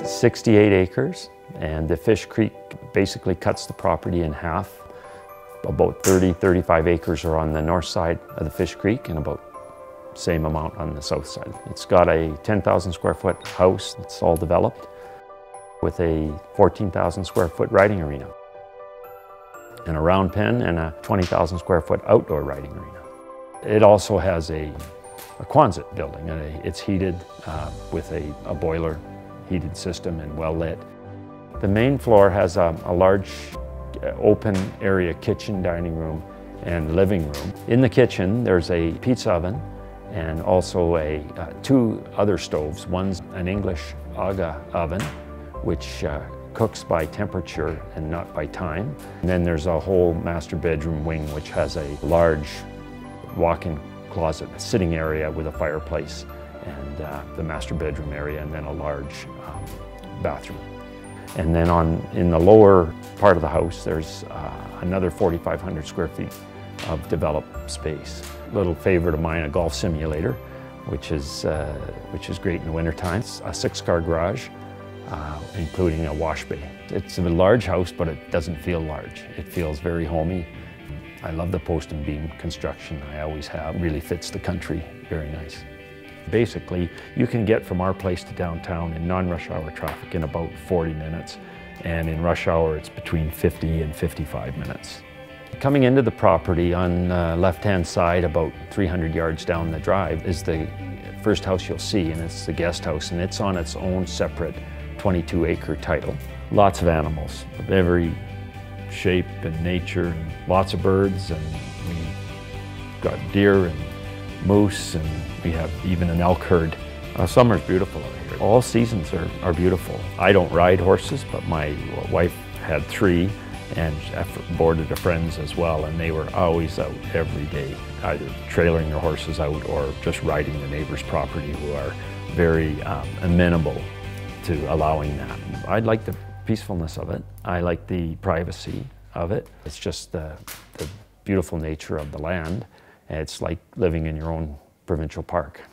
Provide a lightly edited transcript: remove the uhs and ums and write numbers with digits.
68 acres, and the Fish Creek basically cuts the property in half. About 35 acres are on the north side of the Fish Creek and about the same amount on the south side. It's got a 10,000 square foot house that's all developed with a 14,000 square foot riding arena and a round pen and a 20,000 square foot outdoor riding arena. It also has a Quonset building, and it's heated with a boiler heated system and well lit. The main floor has a large open area kitchen, dining room, and living room. In the kitchen there's a pizza oven and also two other stoves. One's an English Aga oven, which cooks by temperature and not by time. And then there's a whole master bedroom wing which has a large walk-in closet, sitting area with a fireplace, and the master bedroom area, and then a large bathroom. And then in the lower part of the house, there's another 4,500 square feet of developed space. A little favorite of mine, a golf simulator, which is great in the wintertime. It's a 6-car garage, including a wash bay. It's a large house, but it doesn't feel large. It feels very homey. I love the post and beam construction. I always have. It really fits the country. Very nice. Basically, you can get from our place to downtown in non-rush hour traffic in about 40 minutes, and in rush hour it's between 50 and 55 minutes. Coming into the property on the left-hand side, about 300 yards down the drive, is the first house you'll see, and it's the guest house, and it's on its own separate 22-acre title. Lots of animals of every shape and nature, and lots of birds, and we got deer and moose, and we have even an elk herd. Summer's beautiful out here. All seasons are beautiful. I don't ride horses, but my wife had 3 and boarded a friend's as well, and they were always out every day, either trailing their horses out or just riding the neighbor's property, who are very amenable to allowing that. I like the peacefulness of it. I like the privacy of it. It's just the beautiful nature of the land. It's like living in your own provincial park.